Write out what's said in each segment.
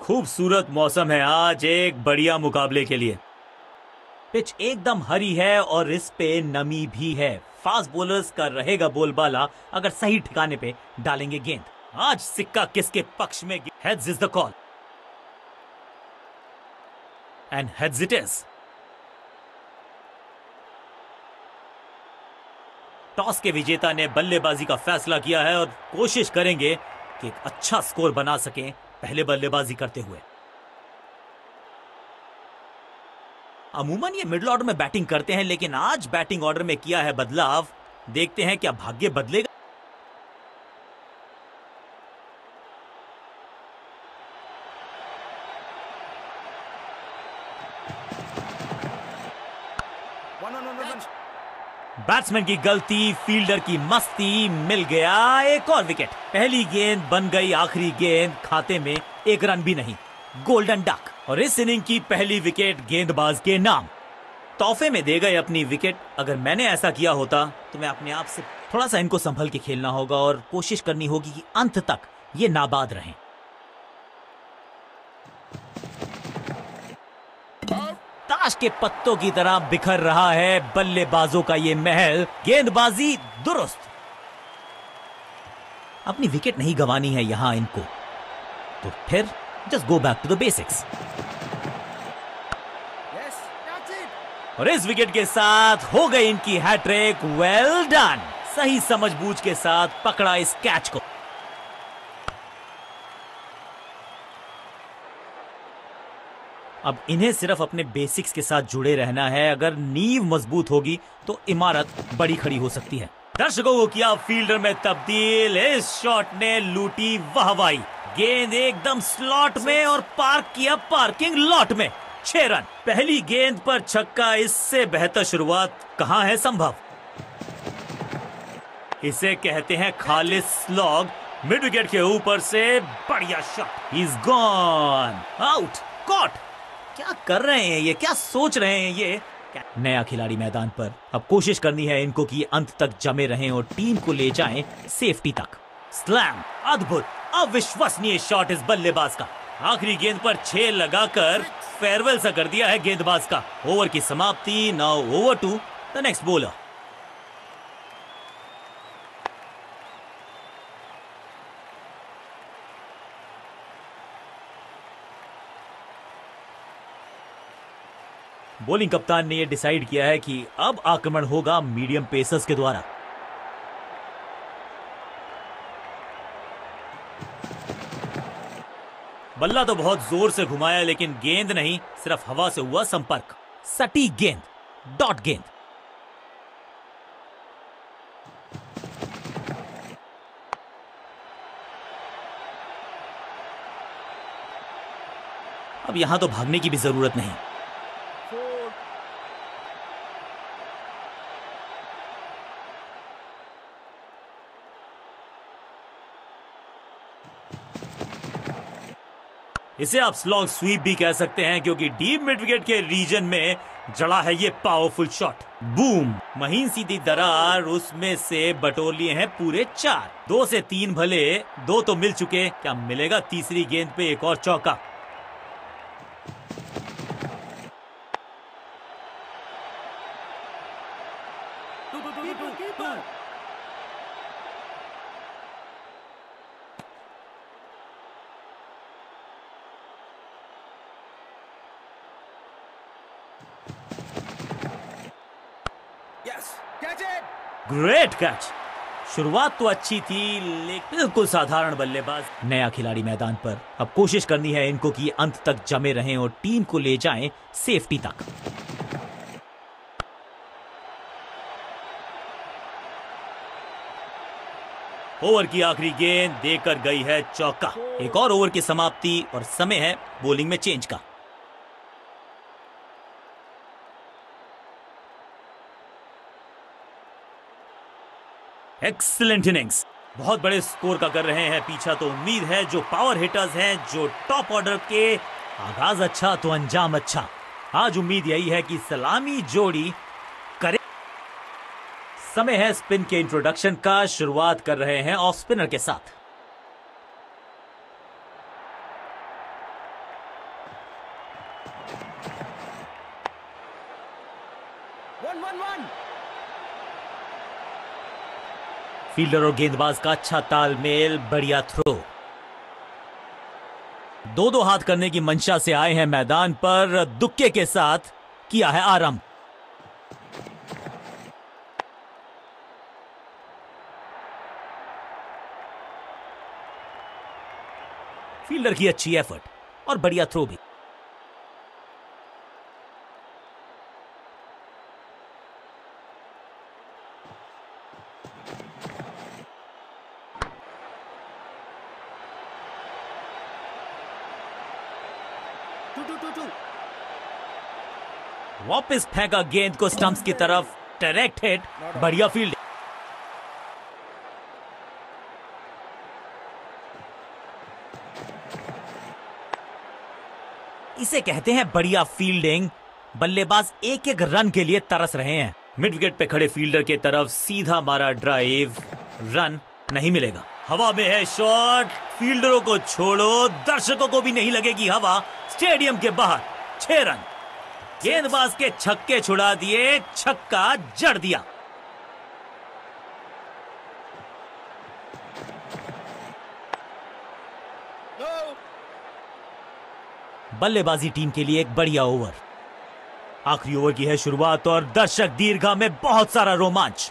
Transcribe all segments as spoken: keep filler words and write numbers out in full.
खूबसूरत मौसम है आज एक बढ़िया मुकाबले के लिए। पिच एकदम हरी है और इस पे नमी भी है। फास्ट बॉलर्स का रहेगा बोलबाला अगर सही ठिकाने पे डालेंगे गेंद। आज सिक्का किसके पक्ष में? Heads is the call and heads it is. Toss के विजेता ने बल्लेबाजी का फैसला किया है और कोशिश करेंगे कि एक अच्छा स्कोर बना सकें पहले बल्लेबाजी करते हुए। अमूमन ये मिडिल ऑर्डर में बैटिंग करते हैं, लेकिन आज बैटिंग ऑर्डर में किया है बदलाव। देखते हैं क्या भाग्य बदलेगा। बैट्समैन की गलती, फील्डर की मस्ती, मिल गया एक और विकेट। पहली गेंद बन गई आखिरी गेंद, खाते में एक रन भी नहीं। Golden duck. और इस इनिंग की पहली विकेट गेंदबाज के नाम। तोहफे में दे गए अपनी विकेट। अगर मैंने ऐसा किया होता तो मैं अपने आप से थोड़ा सा इनको संभल के खेलना होगा और कोशिश करनी होगी कि अंत तक ये नाबाद रहें। ताश के पत्तों की तरह बिखर रहा है बल्लेबाजों का ये महल। गेंदबाजी दुरुस्त। अपनी विकेट नहीं गंवानी है यहां इनको, तो फिर just go back to the basics. और इस विकेट के साथ हो गई इनकी हैट्रिक। Well done. सही समझबूझ के साथ पकड़ा इस कैच को। अब इन्हें सिर्फ अपने बेसिक्स के साथ जुड़े रहना है। अगर नींव मजबूत होगी तो इमारत बड़ी खड़ी हो सकती है। दर्शकों को किया फील्डर में तब्दील। इस शॉट ने लूटी वाहवाही। गेंद एकदम स्लॉट में और पार्क किया पार्किंग लॉट में। छह रन। पहली गेंद पर छक्का, इससे बेहतर शुरुआत कहां है संभव। इसे कहते हैं खालिस स्लॉग। मिड विकेट के ऊपर से बढ़िया shot. He is gone out. Caught. क्या कर रहे हैं ये, क्या सोच रहे हैं ये? नया खिलाड़ी मैदान पर। अब कोशिश करनी है इनको कि अंत तक जमे रहें और टीम को ले जाएं सेफ्टी तक। स्लैम। अद्भुत, अविश्वसनीय शॉट इस बल्लेबाज का। आखिरी गेंद पर छह लगाकर फेयरवेल सा कर दिया है गेंदबाज का। ओवर की समाप्ति। Now over to the next bowler. Bowling कप्तान ने यह डिसाइड किया है कि अब आक्रमण होगा मीडियम पेसर्स के द्वारा। बल्ला तो बहुत जोर से घुमाया, लेकिन गेंद नहीं, सिर्फ हवा से हुआ संपर्क। सटीक गेंद, डॉट गेंद। अब यहां तो भागने की भी जरूरत नहीं। इसे आप स्लॉग स्वीप भी कह सकते हैं, क्योंकि डीप मिड विकेट के रीजन में जड़ा है ये पावरफुल शॉट। बूम। महीन सीधी दरार, उसमें से बटोर लिए हैं पूरे चार। दो से तीन भले, दो तो मिल चुके। क्या मिलेगा तीसरी गेंद पे एक और चौका? Great catch. शुरुआत तो अच्छी थी, लेकिन बिल्कुल साधारण बल्लेबाज। नया खिलाड़ी मैदान पर। अब कोशिश करनी है इनको कि अंत तक जमे रहें और टीम को ले जाएं सेफ्टी तक। ओवर की आखिरी गेंद देकर गई है चौका। एक और ओवर की समाप्ति और समय है बॉलिंग में चेंज का। Excellent innings. बहुत बड़े स्कोर का कर रहे हैं पीछा, तो उम्मीद है जो पावर हिटर्स हैं, जो टॉप ऑर्डर के, आगाज अच्छा तो अंजाम अच्छा। आज उम्मीद यही है कि सलामी जोड़ी करे। समय है स्पिन के इंट्रोडक्शन का। शुरुआत कर रहे हैं ऑफ स्पिनर के साथ। One one one. फील्डर और गेंदबाज का अच्छा तालमेल, बढ़िया थ्रो। दो दो हाथ करने की मंशा से आए हैं मैदान पर, दुक्के के साथ किया है आरंभ। फील्डर की अच्छी एफर्ट और बढ़िया थ्रो भी। Two two two two. वापस फेंका गेंद को स्टंप्स की तरफ, डायरेक्ट हिट, बढ़िया फील्ड। इसे कहते हैं बढ़िया फील्डिंग। बल्लेबाज एक एक रन के लिए तरस रहे हैं। मिड विकेट पे खड़े फील्डर के तरफ सीधा मारा ड्राइव, रन नहीं मिलेगा। हवा में है शॉट, फील्डरों को छोड़ो, दर्शकों को भी नहीं लगेगी हवा। स्टेडियम के बाहर छह रन। गेंदबाज के छक्के छुड़ा दिए, छक्का जड़ दिया। बल्लेबाजी टीम के लिए एक बढ़िया ओवर। आखिरी ओवर की है शुरुआत और दर्शक दीर्घा में बहुत सारा रोमांच।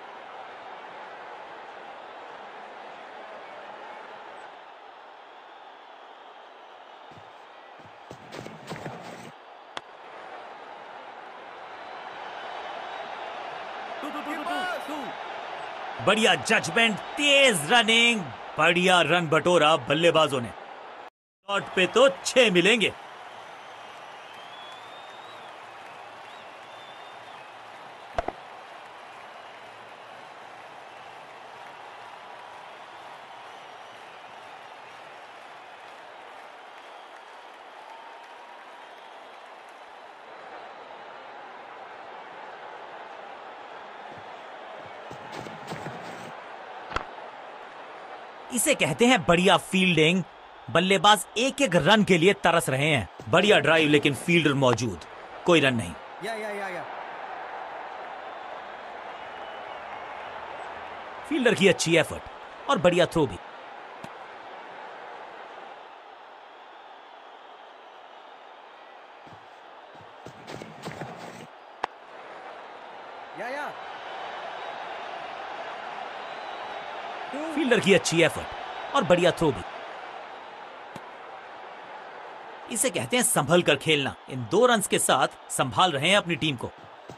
बढ़िया जजमेंट, तेज रनिंग, बढ़िया रन बटोरा बल्लेबाजों ने। शॉट पे तो छह मिलेंगे। इसे कहते हैं बढ़िया फील्डिंग। बल्लेबाज एक एक रन के लिए तरस रहे हैं। बढ़िया ड्राइव, लेकिन फील्डर मौजूद, कोई रन नहीं। या या या या। फील्डर की अच्छी एफर्ट और बढ़िया थ्रो भी। या या। फील्डर की अच्छी एफर्ट और बढ़िया थ्रो भी। इसे कहते हैं संभल कर खेलना। इन दो रन्स के साथ संभाल रहे हैं अपनी टीम को।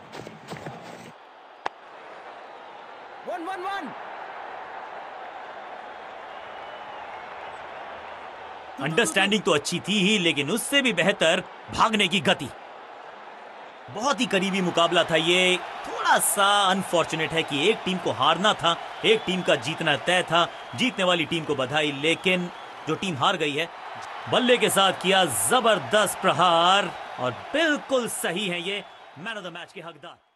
One one one. अंडरस्टैंडिंग तो अच्छी थी ही, लेकिन उससे भी बेहतर भागने की गति। बहुत ही करीबी मुकाबला था ये। थोड़ा सा अनफॉर्चुनेट है कि एक टीम को हारना था, एक टीम का जीतना तय था। जीतने वाली टीम को बधाई, लेकिन जो टीम हार गई है, बल्ले के साथ किया जबरदस्त प्रहार और बिल्कुल सही है ये मैन ऑफ द मैच के हकदार।